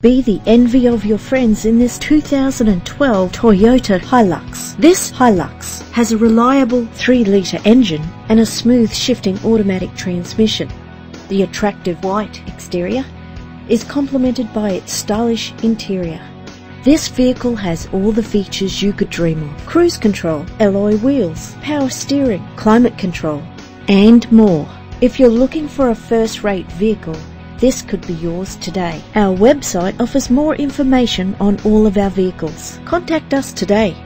Be the envy of your friends in this 2012 Toyota Hilux. This Hilux has a reliable 3-litre engine and a smooth shifting automatic transmission. The attractive white exterior is complemented by its stylish interior. This vehicle has all the features you could dream of: cruise control, alloy wheels, power steering, climate control, and more. If you're looking for a first-rate vehicle, this could be yours today. Our website offers more information on all of our vehicles. Contact us today.